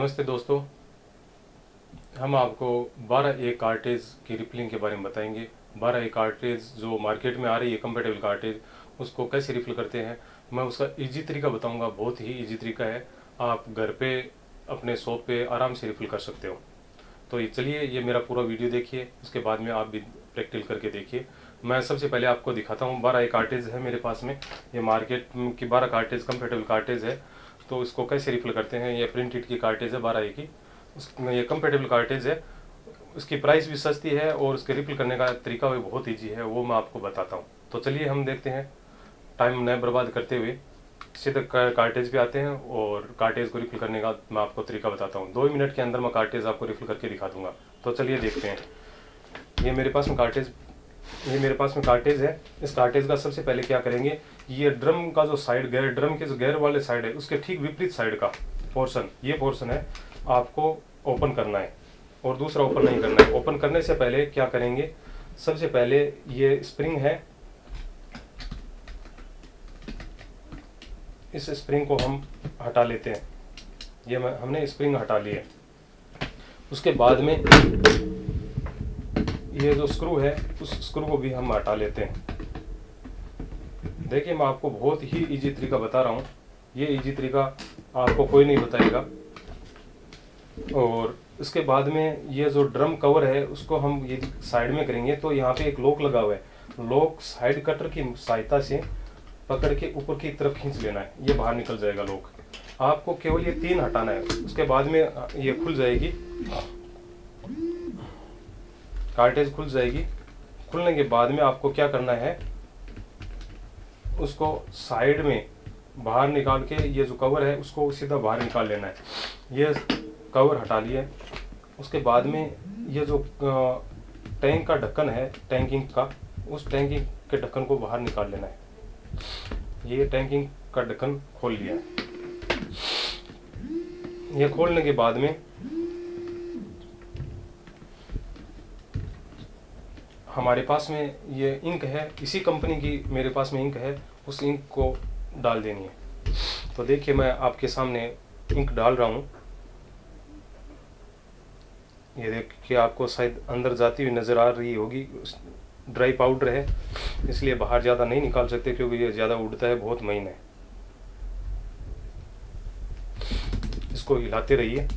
नमस्ते दोस्तों, हम आपको 12A कार्टेज की रिफिलिंग के बारे में बताएंगे। 12A कार्टेज जो मार्केट में आ रही है कंपेटेबल कार्टेज, उसको कैसे रिफिल करते हैं मैं उसका इजी तरीका बताऊंगा। बहुत ही इजी तरीका है, आप घर पे अपने शॉप पे आराम से रिफिल कर सकते हो। तो ये चलिए, ये मेरा पूरा वीडियो देखिए, उसके बाद में आप भी प्रैक्टिकल करके देखिए। मैं सबसे पहले आपको दिखाता हूँ। 12A कार्टेज है मेरे पास में, ये मार्केट की 12 कार्टेज कंपेटेबल कार्टेज है। तो इसको कैसे रिफिल करते हैं, ये प्रिंटेड की कार्टेज है 12A की, ये कंपेटेबल कार्टेज है। इसकी प्राइस भी सस्ती है और उसके रिफिल करने का तरीका भी बहुत ईजी है, वो मैं आपको बताता हूँ। तो चलिए हम देखते हैं, टाइम न बर्बाद करते हुए सीधे कार्टेज पे आते हैं और कार्टेज को रिफिल करने का मैं आपको तरीका बताता हूँ। 2 मिनट के अंदर मैं कार्टेज आपको रिफिल करके दिखा दूंगा। तो चलिए देखते हैं। ये मेरे पास में कार्टेज है। इस कार्टेज का सबसे पहले क्या करेंगे, ये ड्रम का जो साइड गैर, ड्रम के जो गैर वाले साइड है उसके ठीक विपरीत साइड का पोर्शन, ये पोर्शन है, आपको ओपन करना है और दूसरा ओपन नहीं करना है। ओपन करने से पहले क्या करेंगे, सबसे पहले ये स्प्रिंग है, इस स्प्रिंग को हम हटा लेते हैं। ये हमने स्प्रिंग हटा ली है। उसके बाद में ये जो स्क्रू है, उस स्क्रू को भी हम हटा लेते हैं। देखिए, मैं आपको बहुत ही इजी तरीका बता रहा हूँ, ये इजी तरीका आपको कोई नहीं बताएगा। और इसके बाद में ये जो ड्रम कवर है उसको हम ये साइड में करेंगे। तो यहाँ पे एक लॉक लगा हुआ है, लॉक साइड कटर की सहायता से पकड़ के ऊपर की तरफ खींच लेना है, ये बाहर निकल जाएगा लॉक। आपको केवल ये 3 हटाना है, उसके बाद में ये खुल जाएगी, कार्टेज खुल जाएगी। खुलने के बाद में आपको क्या करना है, उसको साइड में बाहर निकाल के ये जो कवर है उसको सीधा बाहर निकाल लेना है। ये कवर हटा लिया। उसके बाद में ये जो टैंक का ढक्कन है, टैंकिंग का, उस टैंकिंग के ढक्कन को बाहर निकाल लेना है। ये टैंकिंग का ढक्कन खोल लिया है। ये खोलने के बाद में हमारे पास में ये इंक है, इसी कंपनी की मेरे पास में इंक है, उस इंक को डाल देनी है। तो देखिए, मैं आपके सामने इंक डाल रहा हूँ। ये देखिए, आपको शायद अंदर जाती हुई नज़र आ रही होगी। ड्राई पाउडर है, इसलिए बाहर ज़्यादा नहीं निकाल सकते क्योंकि ये ज़्यादा उड़ता है, बहुत महीन है। इसको हिलाते रहिए।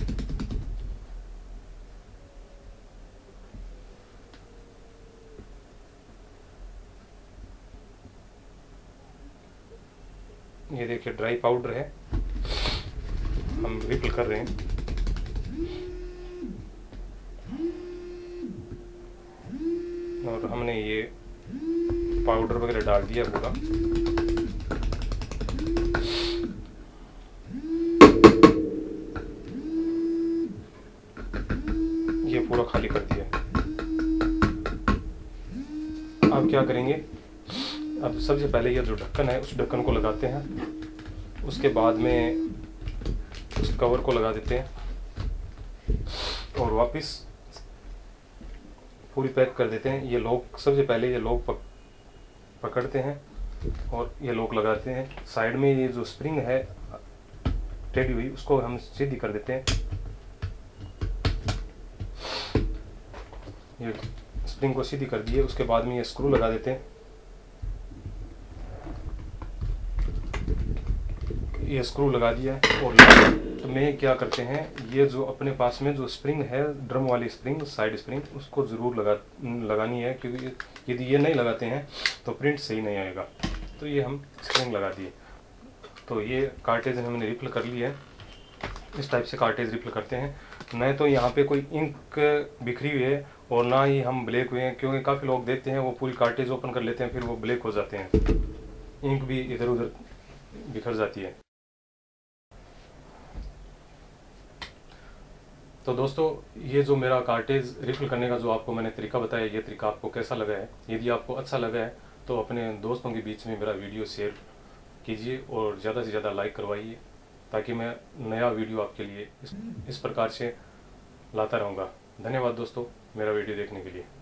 ये देखिए, ड्राई पाउडर है, हम रिफिल कर रहे हैं। और हमने ये पाउडर वगैरह डाल दिया पूरा। ये पूरा खाली कर दिया। अब क्या करेंगे, अब सबसे पहले ये जो ढक्कन है उस ढक्कन को लगाते हैं। उसके बाद में उस कवर को लगा देते हैं और वापस पूरी पैक कर देते हैं। ये लॉक, सबसे पहले ये लॉक पकड़ते हैं और ये लॉक लगाते हैं। साइड में ये जो स्प्रिंग है टेढ़ी हुई, उसको हम सीधी कर देते हैं। ये स्प्रिंग को सीधी कर दिए। उसके बाद में ये स्क्रू लगा देते हैं। ये स्क्रू लगा दिया है। और लास्ट में क्या करते हैं, ये जो अपने पास में जो स्प्रिंग है, ड्रम वाली स्प्रिंग, साइड स्प्रिंग, उसको ज़रूर लगानी है, क्योंकि यदि ये नहीं लगाते हैं तो प्रिंट सही नहीं आएगा। तो ये हम स्प्रिंग लगा दिए। तो ये कार्टेज हमने रिफिल कर ली है। इस टाइप से कार्टेज रिफिल करते हैं। नहीं तो यहाँ पे कोई इंक बिखरी हुई है और ना ही हम ब्लैक हुए हैं, क्योंकि काफ़ी लोग देखते हैं वो पूरी कार्टेज ओपन कर लेते हैं, फिर वो ब्लैक हो जाते हैं, इंक भी इधर उधर बिखर जाती है। तो दोस्तों, ये जो मेरा कार्टेज रिफिल करने का जो आपको मैंने तरीका बताया, ये तरीका आपको कैसा लगा है? यदि आपको अच्छा लगा है तो अपने दोस्तों के बीच में मेरा वीडियो शेयर कीजिए और ज़्यादा से ज़्यादा लाइक करवाइए, ताकि मैं नया वीडियो आपके लिए इस प्रकार से लाता रहूँगा। धन्यवाद दोस्तों, मेरा वीडियो देखने के लिए।